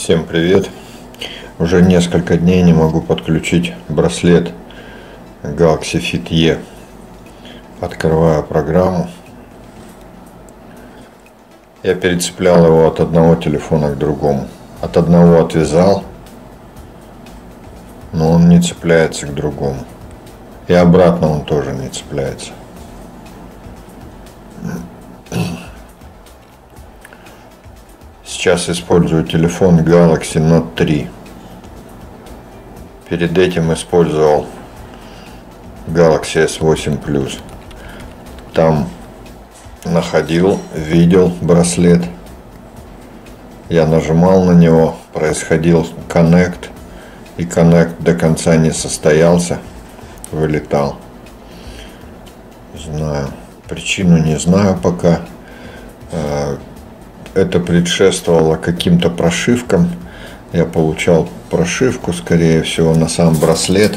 Всем привет! Уже несколько дней не могу подключить браслет Galaxy Fit E. Открываю программу. Я перецеплял его от одного телефона к другому. От одного отвязал, но он не цепляется к другому. И обратно он тоже не цепляется. Сейчас использую телефон Galaxy Note 3. Перед этим использовал Galaxy S8 Plus. Там видел браслет. Я нажимал на него, происходил коннект. И коннект до конца не состоялся. Вылетал. Причину не знаю пока. Это предшествовало каким-то прошивкам. Я получал прошивку, скорее всего, на сам браслет.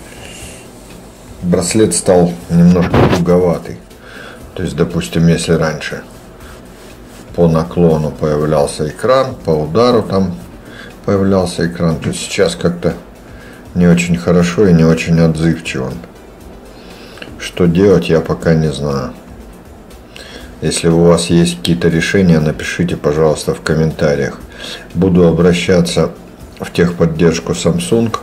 Браслет стал немножко туговатый. То есть, допустим, если раньше по наклону появлялся экран, по удару там появлялся экран, то сейчас как-то не очень хорошо и не очень отзывчиво. Что делать, я пока не знаю. Если у вас есть какие-то решения, напишите, пожалуйста, в комментариях. Буду обращаться в техподдержку Samsung.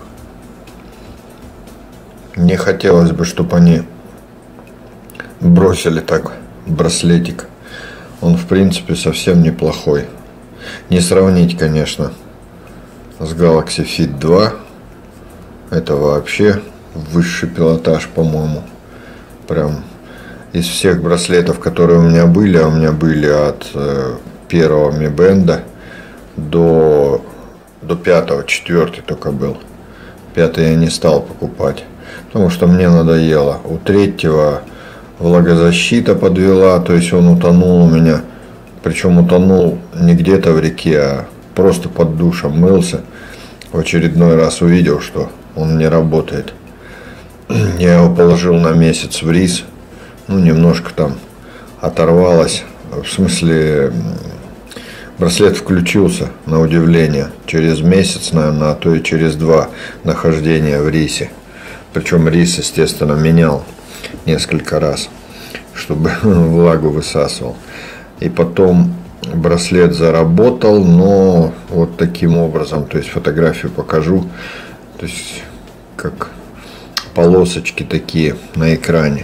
Не хотелось бы, чтобы они бросили так браслетик. Он, в принципе, совсем неплохой. Не сравнить, конечно, с Galaxy Fit 2. Это вообще высший пилотаж, по-моему. Прям из всех браслетов, которые у меня были, а у меня были от первого Mi Band до пятого, четвертый только был. Пятый я не стал покупать, потому что мне надоело. У третьего влагозащита подвела, то есть он утонул у меня. Причем утонул не где-то в реке, а просто под душем мылся. В очередной раз увидел, что он не работает. Я его положил на месяц в рис. Немножко там оторвалось. В смысле, браслет включился, на удивление, через месяц, наверное, а то и через 2 нахождения в рисе. Причем рис, естественно, менял несколько раз, чтобы влагу высасывал. И потом браслет заработал, но вот таким образом, то есть фотографию покажу, то есть как полосочки такие на экране.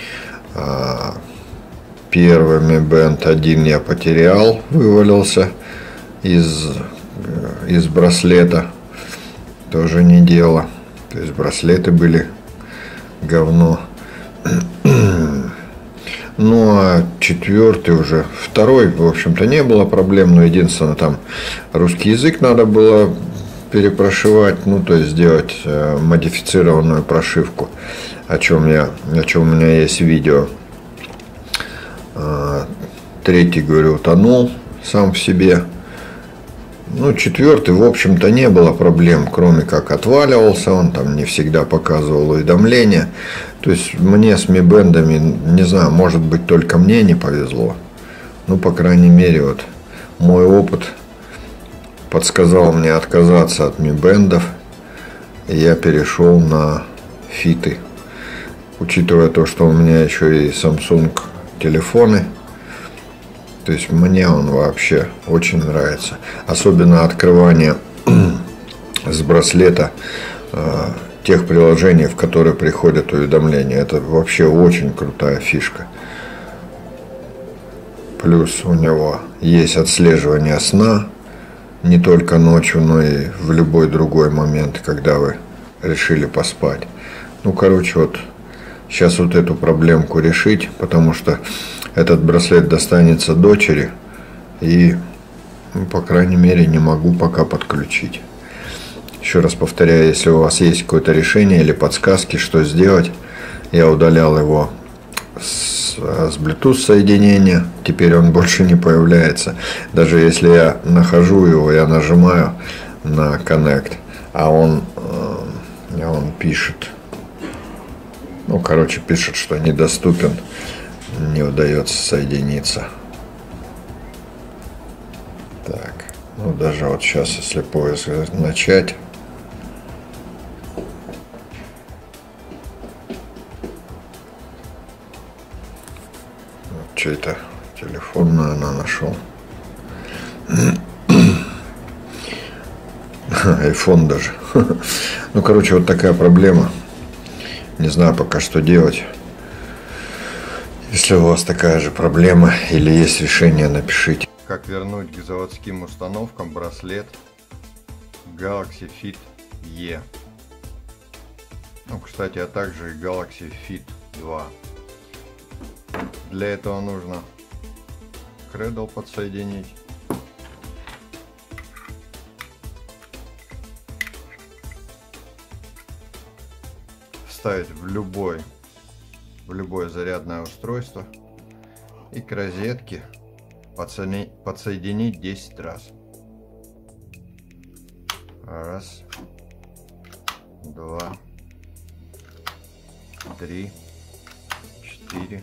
Первый Mi Band 1 я потерял, вывалился из браслета. Тоже не дело. То есть браслеты были говно. Ну а четвертый уже. Второй, в общем-то, не было проблем. Но единственное, там русский язык надо было перепрошивать. То есть сделать модифицированную прошивку. О чем у меня есть видео. Третий, говорю, утонул сам в себе. Четвертый, в общем-то, не было проблем, кроме как отваливался, он там не всегда показывал уведомления. То есть мне с Mi Band'ами, не знаю, может быть, только мне не повезло. По крайней мере, вот мой опыт подсказал мне отказаться от Mi Band'ов, и я перешел на фиты. Учитывая то, что у меня еще и Samsung телефоны, то есть мне он вообще очень нравится. Особенно открывание с браслета тех приложений, в которые приходят уведомления. Это вообще очень крутая фишка. Плюс у него есть отслеживание сна, не только ночью, но и в любой другой момент, когда вы решили поспать. Сейчас вот эту проблемку решить, потому что этот браслет достанется дочери, и, по крайней мере, не могу пока подключить. Еще раз повторяю, если у вас есть какое-то решение или подсказки, что сделать, я удалял его с Bluetooth соединения, теперь он больше не появляется. Даже если я нахожу его, я нажимаю на Connect, а он пишет. Пишет, что недоступен, не удается соединиться. Так, Ну, даже вот сейчас, если поиск начать. Вот чей-то телефон, наверное, нашел. Айфон даже. Ну, короче, вот такая проблема. Не знаю пока, что делать. Если у вас такая же проблема или есть решение, напишите. Как вернуть к заводским установкам браслет Galaxy Fit E. Ну, кстати, а также и Galaxy Fit 2. Для этого нужно Cradle подсоединить. Вставить в любое зарядное устройство и к розетке подсоединить 10 раз. Раз, два, три, 4,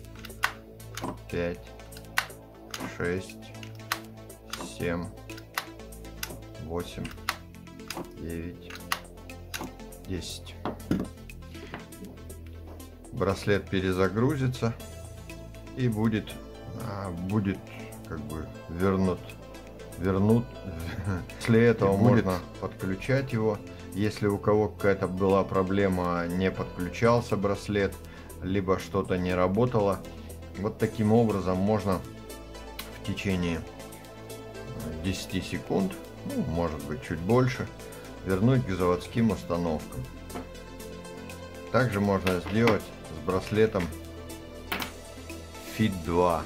5, 6, 7, 8, 9, 10. Браслет перезагрузится и будет как бы вернут. После этого можно подключать его. Если у кого какая-то была проблема, не подключался браслет, либо что-то не работало, вот таким образом можно в течение 10 секунд, ну, может быть чуть больше, вернуть к заводским установкам. Также можно сделать с браслетом Fit 2.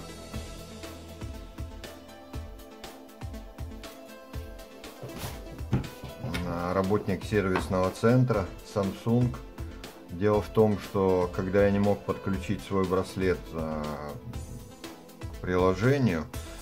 Работник сервисного центра Samsung. Дело в том, что когда я не мог подключить свой браслет к приложению,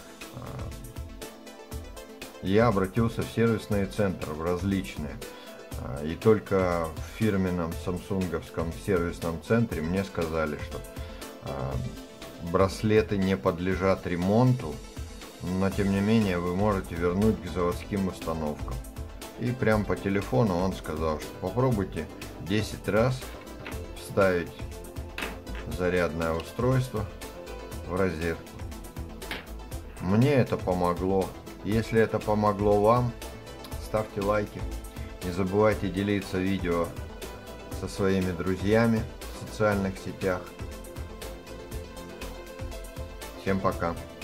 я обратился в сервисные центры, в различные. И только в фирменном самсунговском сервисном центре мне сказали, что браслеты не подлежат ремонту, но тем не менее вы можете вернуть к заводским установкам. И прям по телефону он сказал, что попробуйте 10 раз вставить зарядное устройство в розетку. Мне это помогло. Если это помогло вам, ставьте лайки. Не забывайте делиться видео со своими друзьями в социальных сетях. Всем пока!